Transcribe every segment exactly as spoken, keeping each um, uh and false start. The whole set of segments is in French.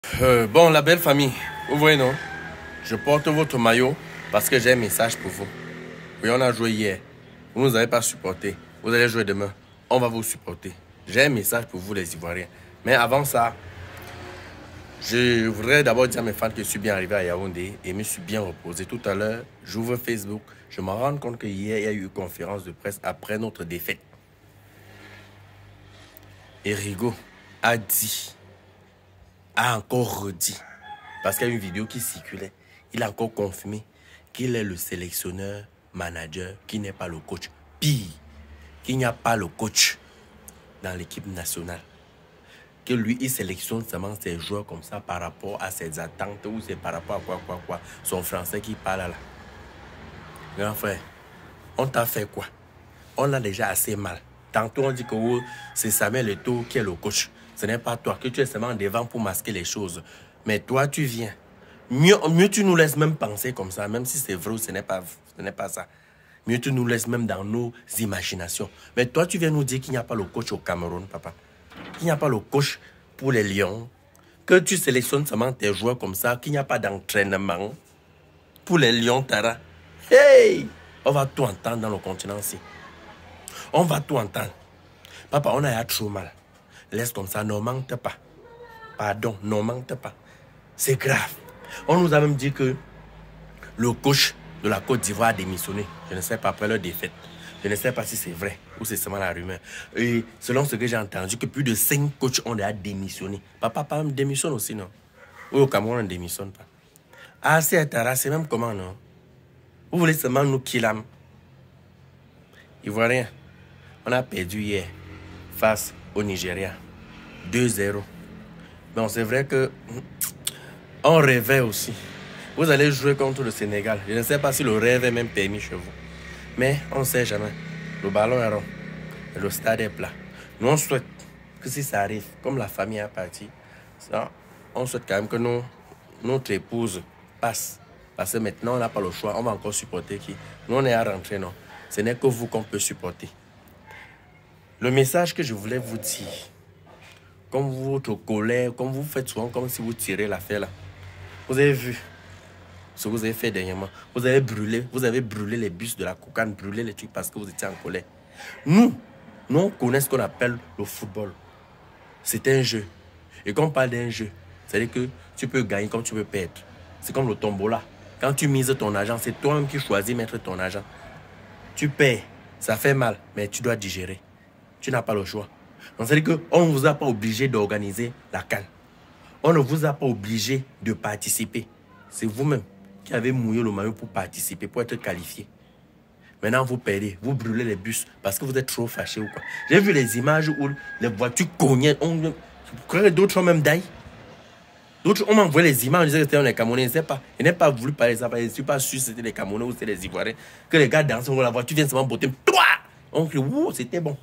Euh, bon, la belle famille, vous voyez, non? Je porte votre maillot parce que j'ai un message pour vous. Oui, on a joué hier. Vous ne nous avez pas supporté. Vous allez jouer demain. On va vous supporter. J'ai un message pour vous, les Ivoiriens. Mais avant ça, je voudrais d'abord dire à mes fans que je suis bien arrivé à Yaoundé et me suis bien reposé. Tout à l'heure, j'ouvre Facebook. Je me rends compte qu'hier, il y a eu une conférence de presse après notre défaite. Et Rigo a dit, a encore redit, parce qu'il y a une vidéo qui circulait, il a encore confirmé qu'il est le sélectionneur, manager, qui n'est pas le coach. Pire, qu'il n'y a pas le coach dans l'équipe nationale. Que lui, il sélectionne seulement ses joueurs comme ça par rapport à ses attentes ou c'est par rapport à quoi, quoi, quoi. Son français qui parle là. Grand frère, on t'a fait quoi? On a déjà assez mal. Tantôt on dit que oh, c'est Samuel Eto'o qui est le coach. Ce n'est pas toi, que tu es seulement devant pour masquer les choses. Mais toi, tu viens. Mieux, mieux tu nous laisses même penser comme ça, même si c'est vrai ou ce n'est pas, ce n'est pas ça. Mieux tu nous laisses même dans nos imaginations. Mais toi, tu viens nous dire qu'il n'y a pas le coach au Cameroun, papa. Qu'il n'y a pas le coach pour les Lions. Que tu sélectionnes seulement tes joueurs comme ça, qu'il n'y a pas d'entraînement pour les Lions, Tara. Hey! On va tout entendre dans le continent-ci. On va tout entendre. Papa, on a trop mal. Laisse comme ça, ne mente pas. Pardon, ne mente pas. C'est grave. On nous a même dit que le coach de la Côte d'Ivoire a démissionné. Je ne sais pas, après leur défaite. Je ne sais pas si c'est vrai ou c'est seulement la rumeur. Et selon ce que j'ai entendu, que plus de cinq coachs ont déjà démissionné. Papa, papa, démissionne aussi, non? Oui, au Cameroun, on ne démissionne pas. Ah, c'est Tara, c'est même comment, non? Vous voulez seulement nous killer? Ivoiriens, on a perdu hier face au Nigeria. deux zéro. Bon, c'est vrai que on rêvait aussi. Vous allez jouer contre le Sénégal. Je ne sais pas si le rêve est même permis chez vous. Mais on ne sait jamais. Le ballon est rond. Et le stade est plat. Nous, on souhaite que si ça arrive, comme la famille est partie, ça, on souhaite quand même que nous, notre épouse passe. Parce que maintenant, on n'a pas le choix. On va encore supporter qui? Nous, on est à rentrer, non. Ce n'est que vous qu'on peut supporter. Le message que je voulais vous dire, comme votre colère, comme vous faites souvent, comme si vous tirez l'affaire là. Vous avez vu ce que vous avez fait dernièrement. Vous avez brûlé, vous avez brûlé les bus de la Kokane, brûlé les trucs parce que vous étiez en colère. Nous, nous on connaît ce qu'on appelle le football. C'est un jeu. Et quand on parle d'un jeu, c'est-à-dire que tu peux gagner comme tu peux perdre. C'est comme le tombola. Quand tu mises ton argent, c'est toi-même qui choisis mettre ton argent. Tu payes, ça fait mal, mais tu dois digérer. Tu n'as pas le choix. Donc c'est-à-dire qu'on ne vous a pas obligé d'organiser la CAN. On ne vous a pas obligé de participer. C'est vous-même qui avez mouillé le maillot pour participer, pour être qualifié. Maintenant, vous perdez, vous brûlez les bus parce que vous êtes trop fâché ou quoi. J'ai vu les images où les voitures cognaient. On... D'autres ont même d'ailleurs. D'autres ont envoyé les images, on disait que c'était les Camerounais, je ne sais pas. Je n'ai pas voulu parler de ça, je ne suis pas sûr si c'était les Camerounais ou c'était les Ivoiriens. Que les gars dansent, la voiture vient seulement botter. Toi! On crie, wow, c'était bon.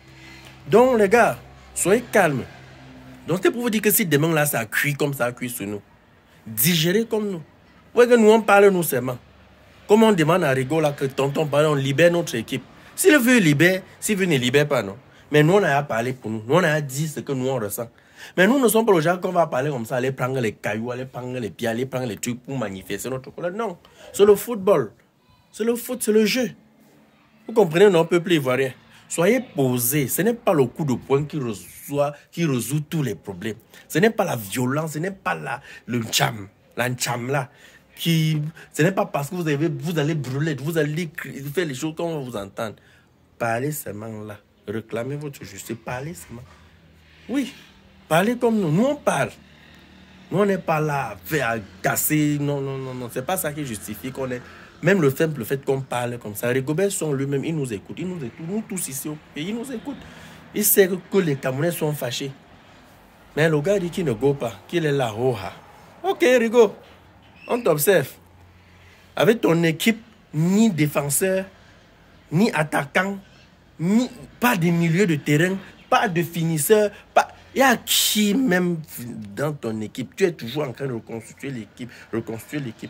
Donc, les gars, soyez calmes. Donc, c'est pour vous dire que si demain, là, ça cuit comme ça cuit sur nous, digérez comme nous. Vous voyez que nous, on parle, nous, seulement. Comme on demande à Rigo, là, que tonton parle, on libère notre équipe. S'il veut, il libère. S'il veut, ne libère pas, non. Mais nous, on a parlé pour nous. Nous, on a dit ce que nous, on ressent. Mais nous ne sommes pas le gens qu'on va parler comme ça, aller prendre les cailloux, aller prendre les pieds, aller prendre les trucs pour manifester notre colère. Non, c'est le football. C'est le foot, c'est le jeu. Vous comprenez, non, peuple ivoirien? Soyez posés. Ce n'est pas le coup de poing qui résout, qui résout tous les problèmes. Ce n'est pas la violence, ce n'est pas la, le tcham, la tcham là. Qui, ce n'est pas parce que vous, avez, vous allez brûler, vous allez faire les choses qu'on va vous entendre. Parlez seulement là. Réclamez votre justice. Parlez seulement. Oui. Parlez comme nous. Nous, on parle. Nous, on n'est pas là à faire à casser. Non, non, non, non. C'est pas ça qui justifie qu'on est... Même le simple fait qu'on parle comme ça. Rigobert Song lui-même, il nous écoute. Il nous écoute. Nous tous ici au pays, il nous écoute. Il sait que les Camerounais sont fâchés. Mais le gars dit qu'il ne go pas. Qu'il est là. Oh, ah. Ok, Rigo. On t'observe. Avec ton équipe, ni défenseur, ni attaquant, ni pas de milieu de terrain, pas de finisseur, pas... Il y a qui même dans ton équipe? Tu es toujours en train de reconstruire l'équipe, reconstruire l'équipe.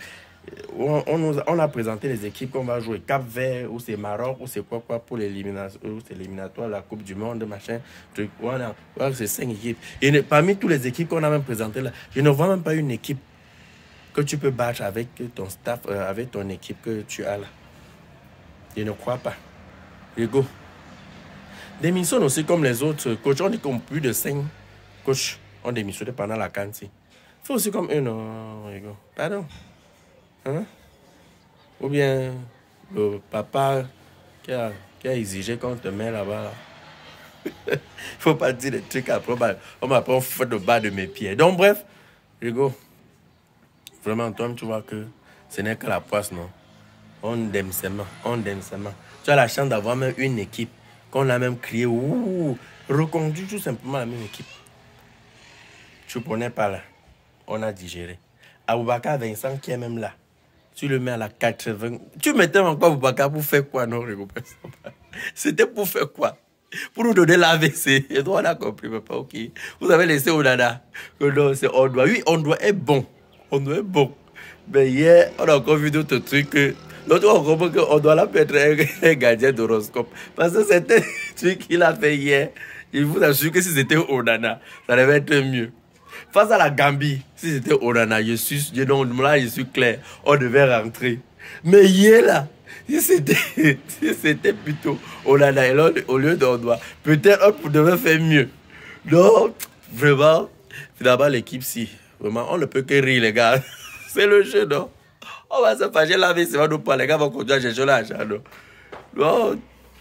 On, on, nous a, on a présenté les équipes qu'on va jouer. Cap-Vert, ou c'est Maroc, ou c'est quoi quoi pour l'éliminatoire, la Coupe du Monde, machin. Truc. Voilà, voilà, c'est cinq équipes. Et parmi toutes les équipes qu'on a même présentées là, je ne vois même pas une équipe que tu peux battre avec ton staff, euh, avec ton équipe que tu as là. Je ne crois pas. Hugo. Démissionne aussi comme les autres coachs. On dit qu'on plus de cinq coachs ont démissionné pendant la cantine. Il faut aussi comme eux, non, Hugo. Pardon. Hein? Ou bien le papa qui a, qui a exigé qu'on te met là-bas. Il ne faut pas dire des trucs après. On m'a pas fait de bas de mes pieds. Donc bref, Hugo. Vraiment, toi, tu vois que ce n'est que la poisse, non? On aime seulement, on aime seulement. Tu as la chance d'avoir même une équipe qu'on a même crié, ouh, reconduit tout simplement la même équipe. Tu ne connais pas là. On a digéré. Aboubakar Vincent qui est même là. Tu le mets à la quatre-vingts. Tu mettais encore Aboubakar pour faire quoi, non? C'était pour faire quoi? Pour nous donner l'A V C. Et toi, on a compris, papa, ok. Vous avez laissé Onana. Non, c'est on doit. Oui, on doit être bon. On doit être bon. Mais hier, on a encore vu d'autres trucs. L'autre, on comprend qu'on doit là être un, un gardien d'horoscope. Parce que c'était un truc qu'il a fait hier. Il vous assure que si c'était Onana, ça devait être mieux. Face à la Gambie, si c'était Onana, je suis, je, non, là, je suis clair, on devait rentrer. Mais hier, là, si c'était si c'était plutôt Onana, et là, au lieu d'on doit, peut-être on devait faire mieux. Non, vraiment, finalement, l'équipe, si. Vraiment, on ne peut que rire, les gars. C'est le jeu, non? On va se fâcher la vie, c'est pas nous pas. Les gars vont continuer à chercher l'argent, non? Non.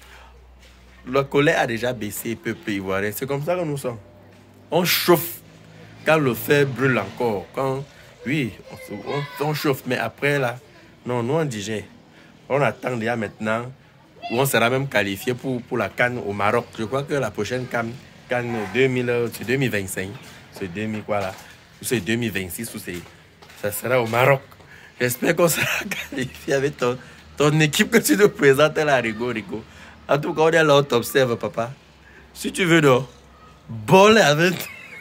La colère a déjà baissé, peuple ivoirien. C'est comme ça que nous sommes. On chauffe quand le fer brûle encore. Quand, oui, on, on chauffe, mais après, là, non, nous, on digère. On attend déjà maintenant où on sera même qualifié pour, pour la CAN au Maroc. Je crois que la prochaine CAN, CAN deux mille, c'est deux mille vingt-cinq, c'est deux mille quoi là, c'est deux mille vingt-six ou c'est, ça sera au Maroc. J'espère qu'on sera qualifié avec ton, ton équipe que tu nous présentes là, Rigo, Rigo. En tout cas, on est là, on t'observe, papa. Si tu veux, non, bon avec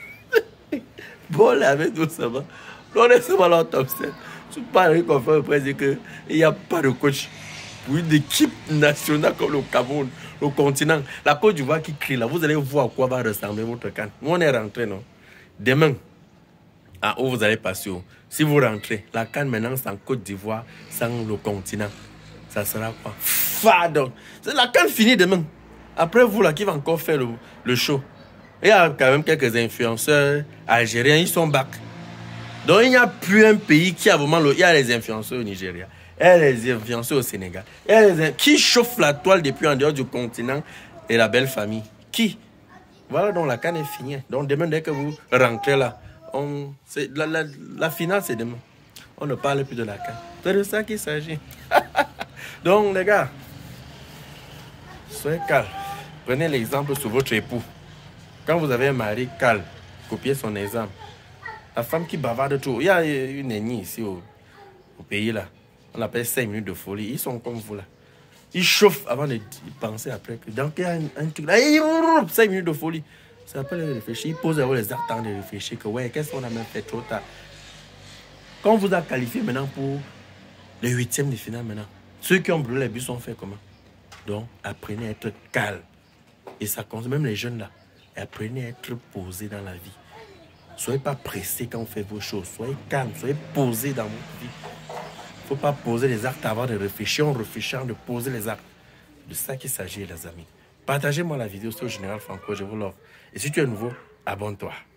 bon avec nous, ça va. On est seulement là, on t'observe. Tu parles qu'on fait après dire qu'il n'y a pas de coach pour une équipe nationale comme le Cameroun, le continent. La Côte d'Ivoire qui crie là, vous allez voir à quoi va ressembler votre camp. Nous, on est rentré, non? Demain, à où vous allez passer. Si vous rentrez, la CAN maintenant, sans Côte d'Ivoire, sans le continent, ça sera quoi? Fado! C'est la CAN finie demain. Après vous, là, qui va encore faire le, le show. Il y a quand même quelques influenceurs algériens, ils sont back. Donc, il n'y a plus un pays qui a vraiment... Le... Il y a les influenceurs au Nigeria. Il y a les influenceurs au Sénégal. Il y a les... Qui chauffe la toile depuis en dehors du continent et la belle famille? Qui? Voilà, donc la CAN est finie. Donc, demain, dès que vous rentrez là, on... la, la, la finale, c'est demain. On ne parle plus de la CAN. C'est de ça qu'il s'agit. Donc, les gars, soyez calmes. Prenez l'exemple sur votre époux. Quand vous avez un mari calme, copiez son exemple. La femme qui bavarde tout. Il y a une ennemie ici au, au pays là. On l'appelle cinq minutes de folie. Ils sont comme vous là. Ils chauffent avant de penser après. Donc il y a un, un truc là. cinq minutes de folie. Ça s'appelle réfléchir. Ils posent les actes de réfléchir. Que ouais, qu'est-ce qu'on a même fait trop tard. Quand on vous a qualifié maintenant pour le huitième de finale maintenant, ceux qui ont brûlé les buts sont faits comment? Donc apprenez à être calme. Et ça compte, même les jeunes là. Apprenez à être posé dans la vie. Soyez pas pressé quand vous faites vos choses. Soyez calme, soyez posé dans votre vie. Il ne faut pas poser les actes avant de réfléchir, en réfléchissant, de poser les actes. De ça qu'il s'agit, les amis. Partagez-moi la vidéo sur le Général Franco, je vous l'offre. Et si tu es nouveau, abonne-toi.